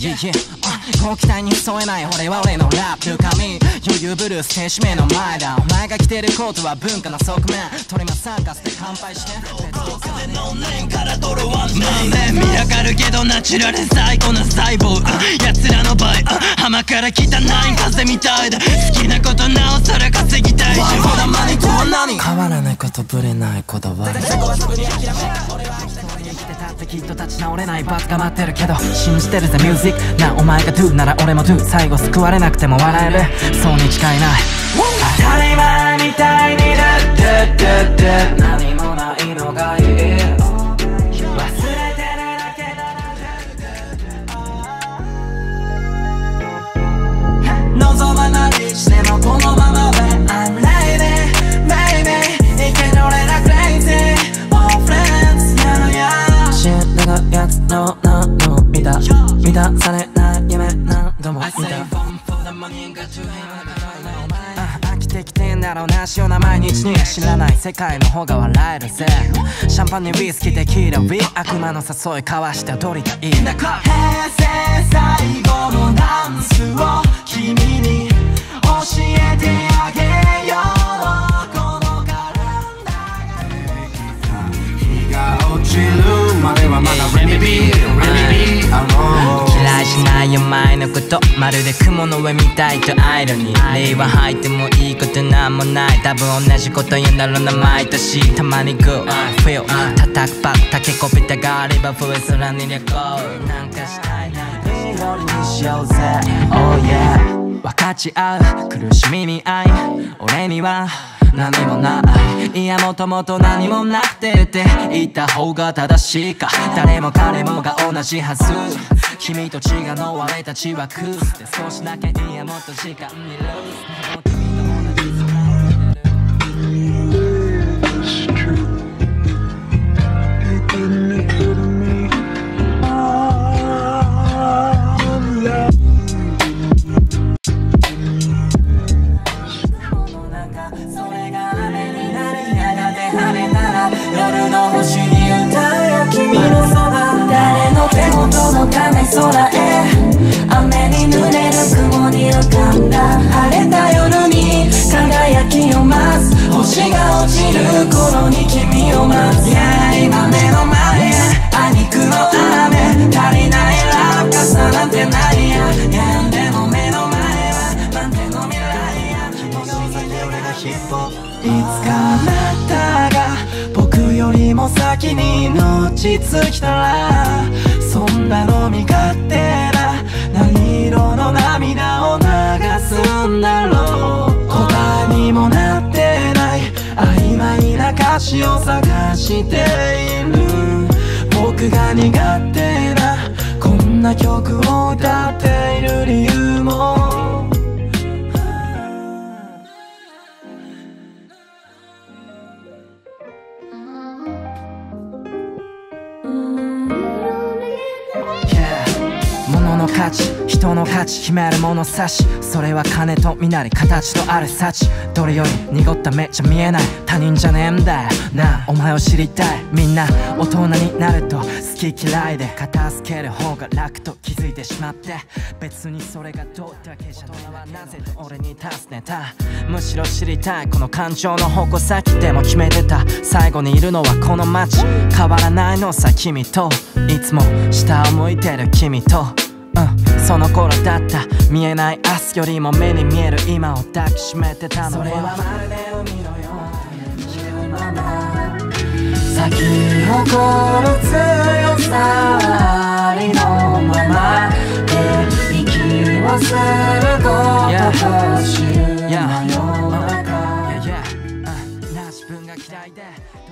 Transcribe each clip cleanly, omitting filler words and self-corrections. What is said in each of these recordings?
ご期待に添えない俺は俺のラップ神余裕ブルース停止目の前だお前が着てるコートは文化の側面鳥間サーカスで乾杯して風のネームからドロワンネーム見上がるけどナチュラル最高な細胞奴らの場合浜から来たナイン風みたいだ好きなことなおさら稼ぎたいほらマニとは何変わらないことぶれないこだわり俺は一人生きてたってきっと立ち直れないバツが待ってるけど信じてるぜミュージックなお前が Do なら俺も Do 最後救われなくても笑えるそうに違いない当たり前みたいに何もないのがいい忘れてるだけだ望まないしてもこのままで I'm ready baby 生け乗れな crazy all friends yeah yeah 死んだやつの見た満たされない夢何度も見た飽きてきてんだろうな塩な毎日には知らない世界の方が笑えるぜシャンパンにウイスキーテキーラウィ悪魔の誘い交わしてどりがいい平成最後のダンスを君に教えてあげようこのカレンダー日が落ちるまではまだレミビー嫌いしないよ前のことまるで雲の上みたいとアイロニー令和入ってもいいことなんもない多分同じこと言うんだろうな毎年たまにグーフィル叩くパッタケコピタがあれば増え空に旅行なんかしたいないい夜にしようぜ Oh yeah 分かち合う苦しみに愛俺には何もないいやもともと何もなくてって言った方が正しいか誰も彼もが同じはず君と違うの俺たちはクースで少しだけいやもっと時間にルース夜の星に歌えよ君のそば誰の手も届かない空へ雨に濡れる雲に浮かんだ晴れた夜に輝きを増す星が落ちる頃に君を待つ、yeah、今目の前あにくの雨足りないラブ傘なんてないや、yeah、でも目の前は満点の未来や君が先俺がヒップホップいつかあなたが僕よりも先に命尽きたらそんなの身勝手な何色の涙を流すんだろう答えにもなってない曖昧な歌詞を探している僕が苦手なこんな曲を歌っている理由も物の価値人の価値決める物差しそれは金と身なり形とある幸どれより濁った目じゃ見えない他人じゃねえんだよなあお前を知りたいみんな大人になると好き嫌いで片付ける方が楽と気づいてしまって別にそれがどうってわけじゃない大人はなぜと俺に尋ねたむしろ知りたいこの感情の矛先でも決めてた最後にいるのはこの街変わらないのさ君といつも下を向いてる君とその頃だった見えない明日よりも目に見える今を抱きしめてたのそれはまるで海のように生きるまま咲き誇る強さありのままで息をすることと知る真夜中な自分が嫌いで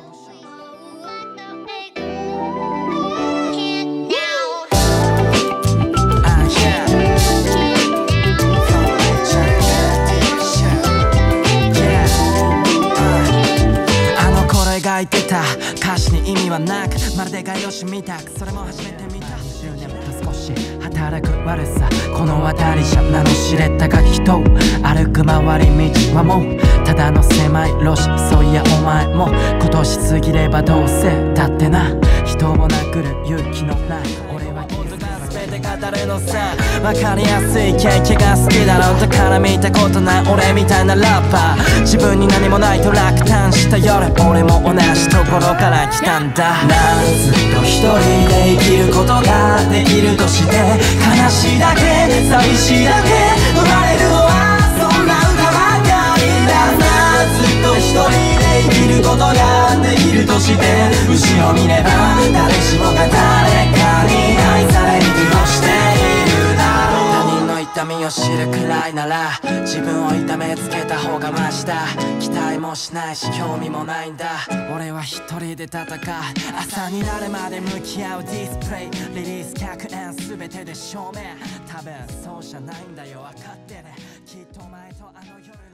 描いてた歌詞に意味はなくまるで画用紙みたくそれも初めて見た10年と少し働く悪さこの辺りじゃ名の知れたガキ人歩く回り道はもうただの狭い路地そういやお前も今年過ぎればどうせだってな人を殴る勇気のない俺は傷が全てがるのさ。わかりやすいケーキが好きだろう。だから見たことない俺みたいなラッパー、自分に何もないと落胆した夜、俺も同じところから来たんだ。ずっと一人で生きることができるとして、悲しいだけ寂しいだけ生まれるのはそんな歌ばかりだな。ずっと一人で生きることができるとして、後ろ見れば誰しもが誰かに愛される気をしているだろう。他人の痛みを知るくらいなら自分を痛めつけた方がマシだ。期待もしないし興味もないんだ。俺は一人で戦う、朝になるまで向き合うディスプレイ、リリース100円全てで証明。多分そうじゃないんだよ分かってる、きっとお前とあの夜